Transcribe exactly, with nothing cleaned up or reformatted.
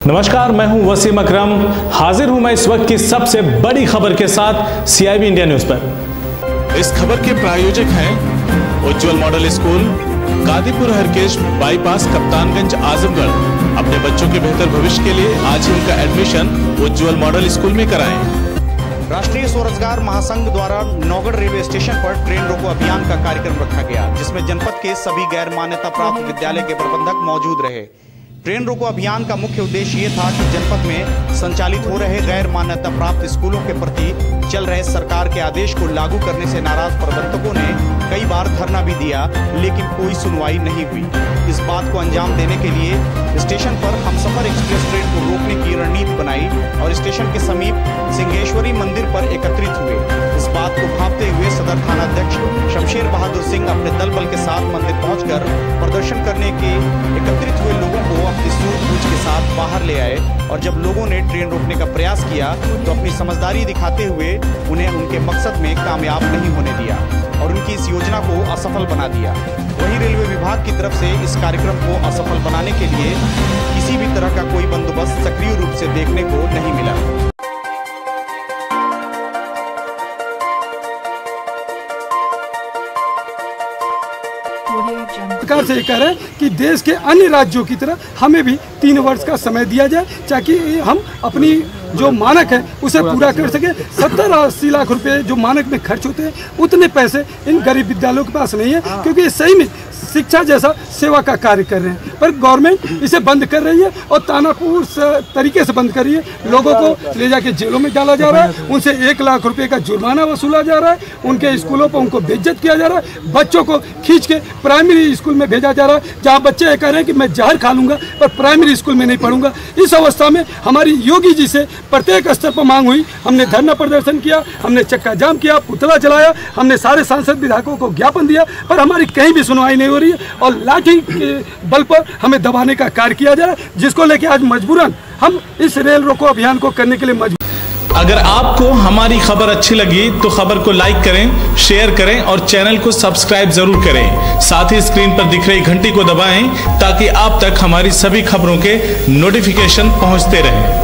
नमस्कार, मैं हूं वसीम अकरम। हाजिर हूं मैं इस वक्त की सबसे बड़ी खबर के साथ सीआईबी इंडिया न्यूज पर। इस खबर के प्रायोजक हैं Ujjwal model school, Kadipur Harkesh bypass, Kaptanganj, Azamgarh. अपने बच्चों के बेहतर भविष्य के लिए आज ही उनका एडमिशन उज्ज्वल मॉडल स्कूल में कराएं। राष्ट्रीय स्वरोजगार महासंघ द्वारा नौगढ़ रेलवे स्टेशन पर ट्रेन रोको अभियान का कार्यक्रम रखा गया, जिसमें जनपद के सभी गैर मान्यता प्राप्त विद्यालय के प्रबंधक मौजूद रहे। ट्रेन रोको अभियान का मुख्य उद्देश्य ये था कि जनपद में संचालित हो रहे गैर मान्यता प्राप्त स्कूलों के प्रति चल रहे सरकार के आदेश को लागू करने से नाराज प्रबंधकों ने कई बार धरना भी दिया, लेकिन कोई सुनवाई नहीं हुई। इस बात को अंजाम देने के लिए स्टेशन पर हमसफर एक्सप्रेस ट्रेन को रोकने की रणनीति बनाई और स्टेशन के समीप सिंहेश्वरी मंदिर पर एकत्रित हुए। इस बात को भांपते हुए सदर थानाध्यक्ष शमशेर बहादुर सिंह अपने दल बल के साथ मंदिर पहुंचकर प्रदर्शन करने के एकत्रित हुए लोगों को अपनी सूझबूझ के साथ बाहर ले आए और जब लोगों ने ट्रेन रोकने का प्रयास किया तो अपनी समझदारी दिखाते हुए उन्हें उनके मकसद में कामयाब नहीं होने दिया और उनकी इस योजना को असफल बना दिया। वहीं रेलवे विभाग की तरफ से इस कार्यक्रम को असफल बनाने के लिए किसी भी तरह का कोई बंदोबस्त सक्रिय रूप से देखने को नहीं मिला। सरकार से ये कह रहे हैं कि देश के अन्य राज्यों की तरह हमें भी तीन वर्ष का समय दिया जाए, ताकि हम अपनी जो मानक है उसे पूरा कर सके। सत्तर अस्सी लाख रुपए जो मानक में खर्च होते हैं, उतने पैसे इन गरीब विद्यालयों के पास नहीं है, क्योंकि ये सही में शिक्षा जैसा सेवा का कार्य कर रहे हैं, पर गवर्नमेंट इसे बंद कर रही है और तानापूर तरीके से बंद कर रही है। लोगों को ले जाके जेलों में डाला जा रहा है, उनसे एक लाख रुपए का जुर्माना वसूला जा रहा है, उनके स्कूलों पर उनको बेइज्जत किया जा रहा है, बच्चों को खींच के प्राइमरी स्कूल में भेजा जा रहा है, जहाँ बच्चे ये कह रहे हैं कि मैं जहर खा लूंगा पर प्राइमरी स्कूल में नहीं पढ़ूंगा। इस अवस्था में हमारी योगी जी से प्रत्येक स्तर पर मांग हुई। हमने धरना प्रदर्शन किया, हमने चक्का जाम किया, पुतला जलाया, हमने सारे सांसद विधायकों को ज्ञापन दिया, पर हमारी कहीं भी सुनवाई नहीं हो रही है और लाठी के बल पर हमें दबाने का कार्य किया जा रहा है, जिसको लेकर आज मजबूरन हम इस रेल रोको अभियान को करने के लिए मजबूर। अगर आपको हमारी खबर अच्छी लगी तो खबर को लाइक करें, शेयर करें और चैनल को सब्सक्राइब जरूर करें। साथ ही स्क्रीन पर दिख रही घंटी को दबाएं ताकि आप तक हमारी सभी खबरों के नोटिफिकेशन पहुंचते रहें।